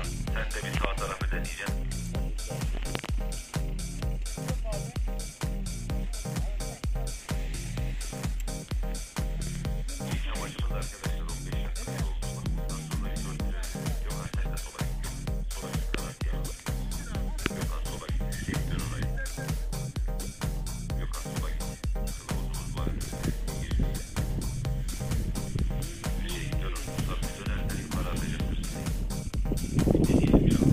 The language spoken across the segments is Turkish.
Hakan, sen de bir sağ tarafı deneyeceksin. İyi çamaşırız arkadaşlar, 15 dakika oldu. Bundan sonra Gökhan sen de sola git. Sola git kanat ya. Gökhan sola git. Sektir orayı. Gökhan sola git. Kılavuzumuz var. Dönün. Tabii dönersen ihbar atacaksın. Deneyelim ya.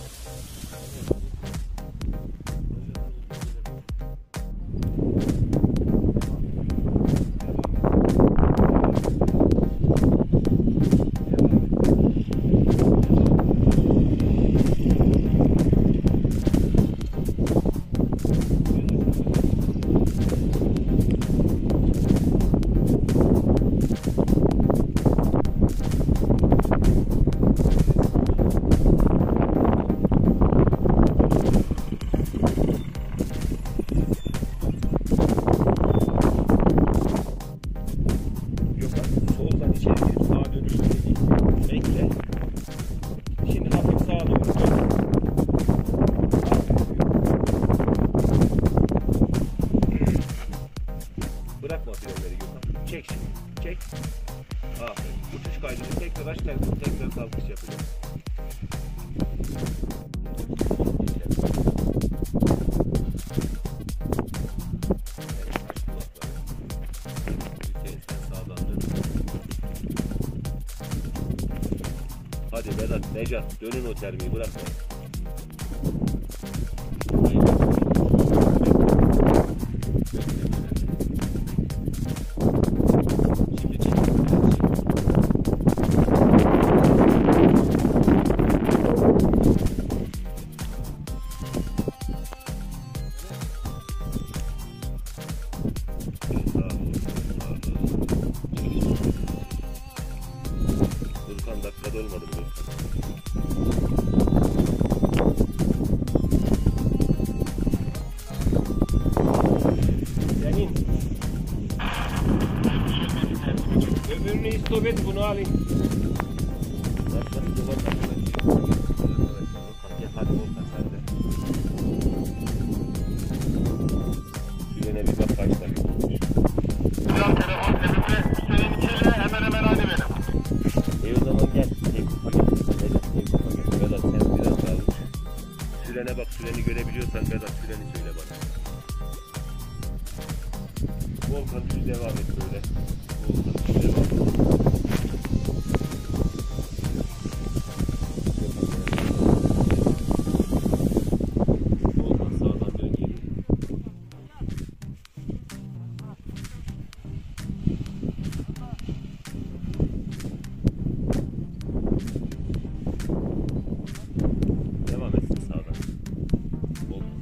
Bırakma frenleri Gökhan. Çek şimdi. Çek. Aferin. Uçuş kaydını tekrar aç. Tekrar kalkış yapacağız. Hadi Vedat, Necat, dönün o termiği, bırakma. Şimdi çek. Durkan dakikada olmadı mı Durkan? Senin. Öbürünü istop et, bunu alayım. Hadi Volkan sen de. Sürene bir bak kaç dakika olmuş. Hocam telefon elimde üstelik içiyle hemen hadi benim. O zaman gel. Tekkupa gel. Tekkupa gel. Vedat sen biraz daha uç. Sürene bak. Süreni görebiliyorsan Vedat süreni söyle bana. Volkan düz devam et böyle. Volkan düz devam et. Volkan sağdan dön geri. Devam etsin sağdan. Volkan.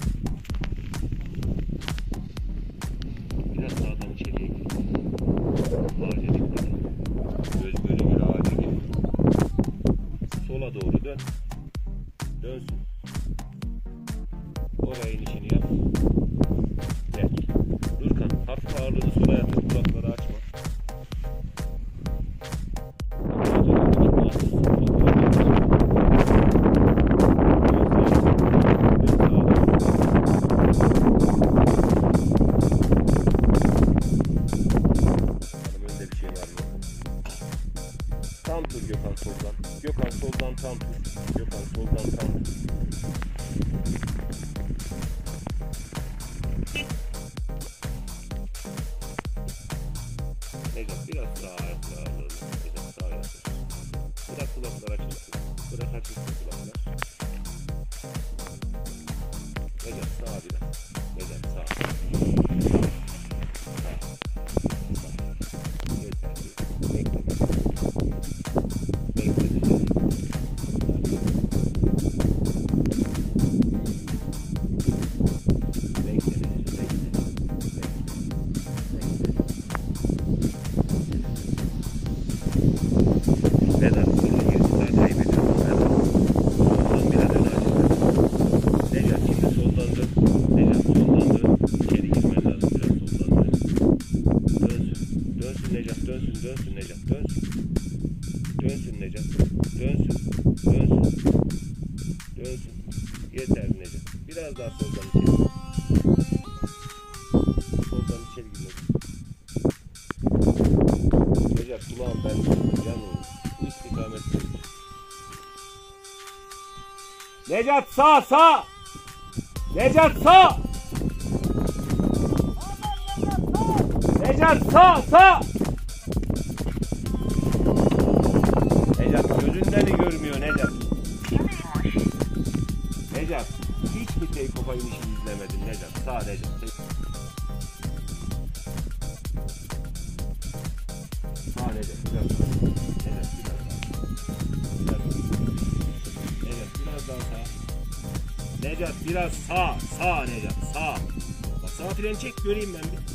Biraz sağdan içeriye gir. Ağaca dikkat et. Göz göre göre ağaca gir. Sola doğru dön. Dönsün. Oraya inişini yap. Gel. Durkan, hafif ağırlığını sola yatır. Kulakları açma. Tam tur Gökhan soldan. Gökhan soldan tam tur. Gökhan soldan tam tur. Necat biraz daha ayakla ağırlığını. Necat sağa yatır. Bırak kulaklar açılsın. Bırak açılsın kulaklar. Necat sağa biraz. Necat sağa. Yeter. Bekle. Vedat, burada bir saat kaybediyorsun. Vedat, soldan biraz öne açılır. Necat, şimdi soldan dön. Necat, soldan dön. İçeri girmen lazım, biraz soldan dön. Dönsün. Dönsün Necat, dönsün Necat, dönsün. Dönsün Necat, dönsün. Dönsün. Yeter Necat. Biraz daha soldan içeri. Soldan içeri gir Necat. Necat, kulağım ben yan olur. Bu istikamette. Necat sağ! Necat sağ! Necat sağ! Necat gözünden de görmüyor Necat. Necat, hiç mi Take-Off'a inişini izlemedin Necat? Sağ Necat. Sağ Necat, biraz daha. Necat, biraz daha. Necat, biraz daha sağ. Necat, biraz sağ. Sağ Necat, sağ. Bak sağ fren çek, göreyim ben bir.